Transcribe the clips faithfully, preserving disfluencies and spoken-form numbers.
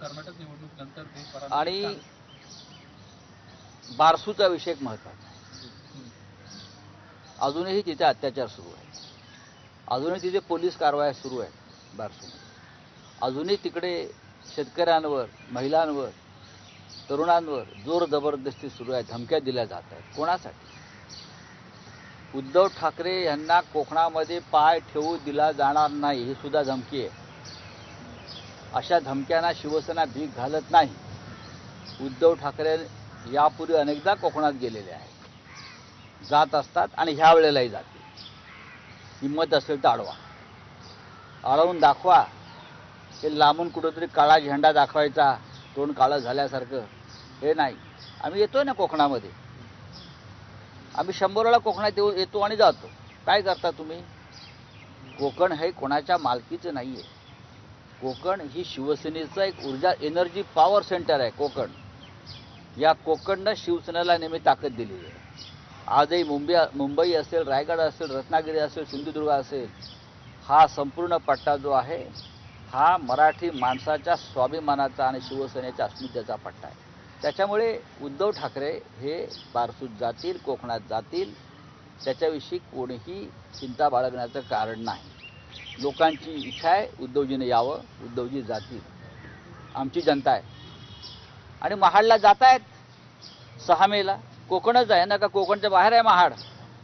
कर्नाटक निवडणूक नंतर आणि बारसूचा विषय एक महत्त्वाचा आहे. अजूनही तिथे अत्याचार सुरू आहे, अजूनही तिथे पोलीस कारवाया सुरू आहेत बारसूमध्ये, अजूनही तिकडे शेतकऱ्यांवर, महिलांवर, तरुणांवर जोर जबरदस्ती सुरू आहे, धमक्या दिल्या जात आहेत. कोणासाठी? उद्धव ठाकरे यांना कोकणामध्ये पाय ठेवू दिला जाणार नाही ही सुद्धा धमकी आहे. अशा धमक्यांना शिवसेना भीक घालत नाही. उद्धव ठाकरे यापूर्वी अनेकदा कोकणात गेलेले आहेत, जात असतात आणि ह्या वेळेलाही जातील. हिंमत असेल तर अडवा, अडवून दाखवा. हे लांबून कुठंतरी काळा झेंडा दाखवायचा, तोंड काळं झाल्यासारखं, हे नाही. आम्ही येतोय ना कोकणामध्ये, आम्ही शंभर वेळा कोकणात येऊ येतो आणि जातो. काय करता तुम्ही? कोकण हे कोणाच्या मालकीचं नाही आहे. कोकण ही शिवसेनेचं एक ऊर्जा, एनर्जी पॉवर सेंटर आहे कोकण. या कोकणनं शिवसेनेला नेहमी ताकद दिलेली आहे. आजही मुंबई मुंबई असेल, रायगड असेल, रत्नागिरी असेल, सिंधुदुर्ग असेल, हा संपूर्ण पट्टा जो आहे हा मराठी माणसाच्या स्वाभिमानाचा आणि शिवसेनेच्या अस्मितेचा पट्टा आहे. त्याच्यामुळे उद्धव ठाकरे हे बारसूत जातील, कोकणात जातील, त्याच्याविषयी कोणीही चिंता बाळगण्याचं कारण नाही. लोकांची इच्छा आहे उद्धवजीने यावं, उद्धवजी जातील, आमची जनता आहे. आणि महाडला जात आहेत सहा मेला. कोकणच आहे ना, का कोकणच्या बाहेर आहे महाड?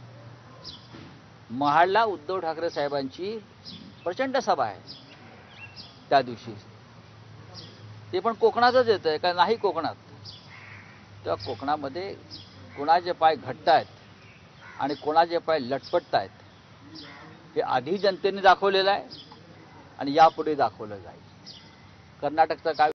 महाडला उद्धव ठाकरे साहेबांची प्रचंड सभा आहे त्या दिवशी. ते पण कोकणातच येतं आहे का नाही कोकणात? तेव्हा कोकणामध्ये कोणाचे पाय घट्ट आहेत आणि कोणाचे पाय लटपटत आहेत हे आधी जनतेने दाखवलेलं आहे आणि यापुढे दाखवलं जाईल. कर्नाटकचा काय